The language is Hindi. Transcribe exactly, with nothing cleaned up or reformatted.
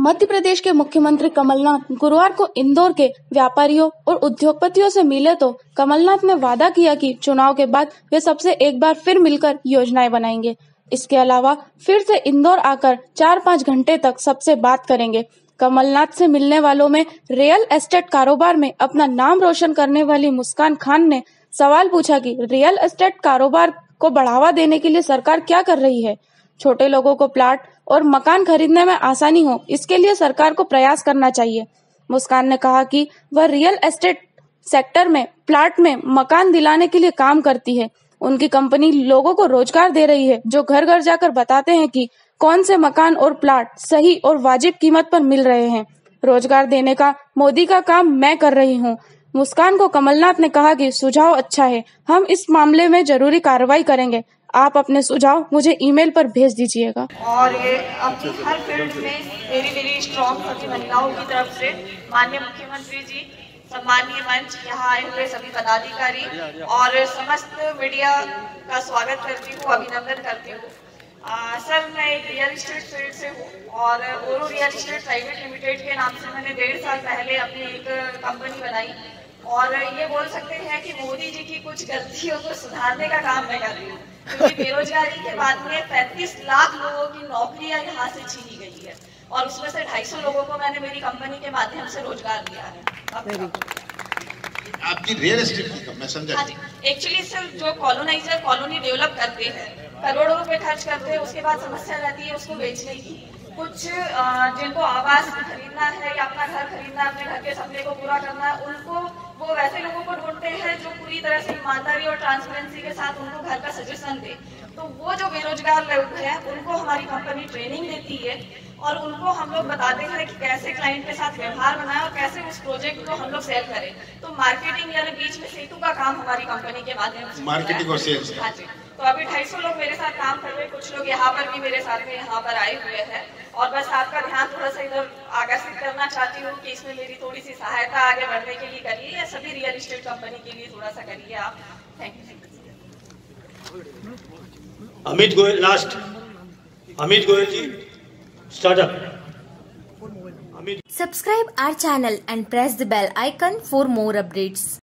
मध्य प्रदेश के मुख्यमंत्री कमल नाथ गुरुवार को इंदौर के व्यापारियों और उद्योगपतियों से मिले तो कमलनाथ ने वादा किया कि चुनाव के बाद वे सबसे एक बार फिर मिलकर योजनाएं बनाएंगे। इसके अलावा फिर से इंदौर आकर चार पाँच घंटे तक सबसे बात करेंगे। कमलनाथ से मिलने वालों में रियल एस्टेट कारोबार में अपना नाम रोशन करने वाली मुस्कान खान ने सवाल पूछा कि रियल एस्टेट कारोबार को बढ़ावा देने के लिए सरकार क्या कर रही है। छोटे लोगों को प्लाट और मकान खरीदने में आसानी हो, इसके लिए सरकार को प्रयास करना चाहिए। मुस्कान ने कहा कि वह रियल एस्टेट सेक्टर में प्लाट में मकान दिलाने के लिए काम करती है। उनकी कंपनी लोगों को रोजगार दे रही है, जो घर घर जाकर बताते हैं कि कौन से मकान और प्लाट सही और वाजिब कीमत पर मिल रहे हैं। रोजगार देने का मोदी का काम मैं कर रही हूँ। मुस्कान को कमलनाथ ने कहा कि सुझाव अच्छा है, हम इस मामले में जरूरी कार्रवाई करेंगे। आप अपने सुझाव मुझे ईमेल पर भेज दीजिएगा। और ये अपनी हर फील्ड में वेरी वेरी स्ट्रॉन्ग सभी महिलाओं की तरफ से माननीय मुख्यमंत्री जी, सम्मानीय मंच, यहाँ आए हुए सभी पदाधिकारी और समस्त मीडिया का स्वागत करती हूँ, अभिनंदन करती हूँ। सर, मैं एक रियल एस्टेट फील्ड से हूँ और ओरो रियल एस्टेट प्राइवेट लिमिटेड के नाम से मैंने डेढ़ साल पहले अपनी एक कंपनी बनाई और ये बोल सकते हैं कि मोदी जी की कुछ गलतियों को सुधारने का काम मैं कर रही हूँ, क्योंकि बेरोजगारी के बाद में पैंतीस लाख लोगों की नौकरियां यहाँ से छीनी गई है और उसमें से ढाई सौ लोगों को मैंने मेरी कंपनी के माध्यम से रोजगार दिया है। आपकी रियल एस्टेट की मैं समझा। हाँ जी, एक्चुअली सर जो कॉलोनाइजर कॉलोनी डेवलप करते हैं, करोड़ों रुपए खर्च करते हैं, उसके बाद समस्या रहती है उसको बेचने की। कुछ जिनको आवास खरीदना है या अपना घर खरीदना है, अपने घर के सपने को पूरा करना है, उनको वो वैसे लोगों को ढूंढते हैं जो पूरी तरह से ईमानदारी और ट्रांसपेरेंसी के साथ उनको घर का सजेशन दे। तो वो जो बेरोजगार लोग हैं उनको हमारी कंपनी ट्रेनिंग देती है और उनको हम लोग बताते हैं कि कैसे क्लाइंट के साथ व्यवहार बनाएं और कैसे उस प्रोजेक्ट को हम लोग सेल करें। तो मार्केटिंग यानी बीच में सेतु का काम हमारी कंपनी के माध्यम से मार्केटिंग और सेल्स। हाँ जी, तो अभी ढाई सौ लोग मेरे साथ काम कर रहे हैं, कुछ लोग यहाँ पर भी मेरे साथ में यहाँ पर आए हुए हैं और बस आपका ध्यान थोड़ा सा इधर आकर्षित करना चाहती हूँ कि इसमें मेरी थोड़ी सी सहायता आगे बढ़ने के लिए करिए या सभी रियल एस्टेट कंपनी के लिए थोड़ा सा करिए आप। Thank you. Amit Goyal last. Amit Goyal ji, startup. Subscribe our channel and press the bell icon for more updates.